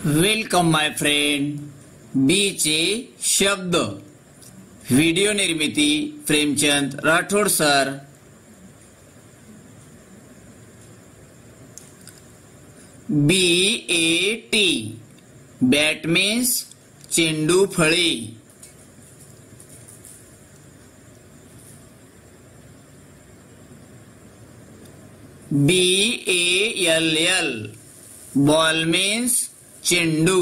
Welcome my friend. B चे शब्द. Video निर्मिती Premchand Rathod sir. BAT bat means चेंडू फळी. BALL बॉल मीन्स चेंडू.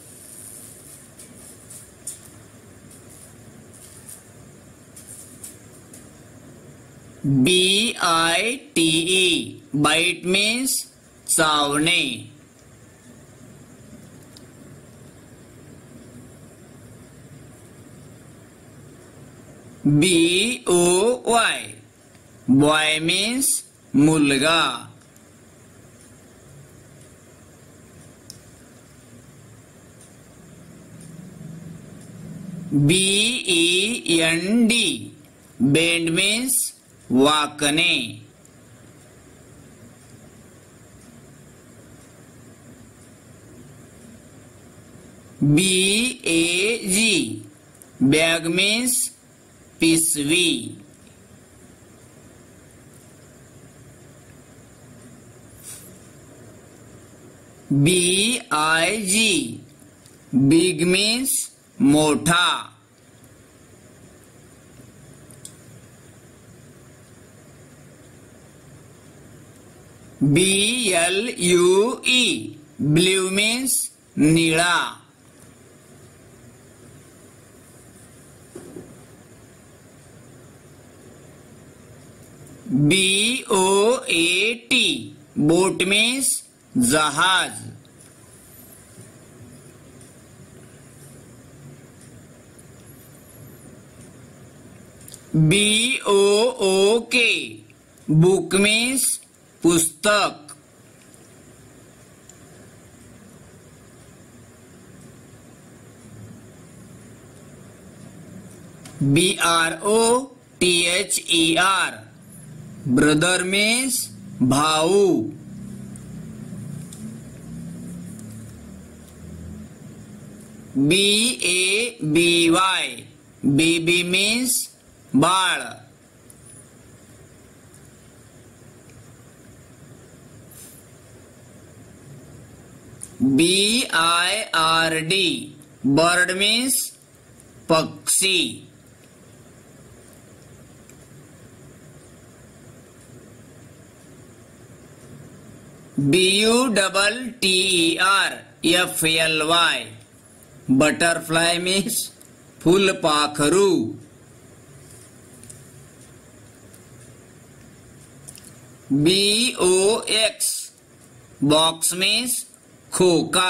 BITE बाईट मीन्स चावणे. BOY बॉय मीन्स मुलगा. BEND बेंड मीन्स वाकणे. BAG बॅग मीन्स पिशवी. BIG बिग मीन्स मोठा. BLUE ब्ल्यू मीन्स निळा. BOAT बोट मीन्स जहाज. BOOK बुक मीन्स पुस्तक. BROTHER ब्रदर मीन्स भाऊ. BABY बेबी मीन्स बाळ. BIRD बर्ड मीन्स पक्षी. BUTTER FLY बटरफ्लाय मीन्स फुलपाखरू. BOX बॉक्स मीन्स खोका.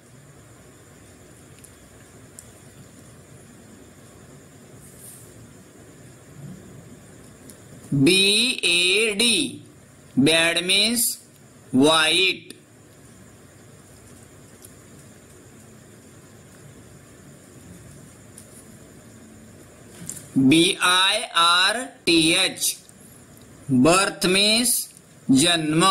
BAD बॅड मीन्स वाईट. BIRTH बर्थ मीन्स जन्म.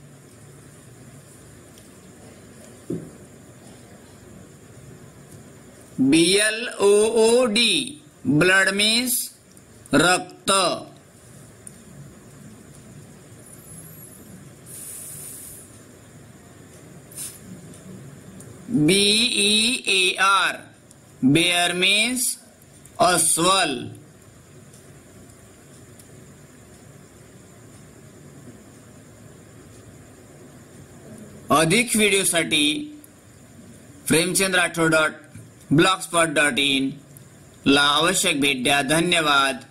BLOOD ब्लड मीन्स रक्त. BEAR बेअर मीन्स अस्वल. अधिक व्हिडिओसाठी प्रेमचंद राठोड .blogspot.in ला आवश्यक भेट द्या. धन्यवाद.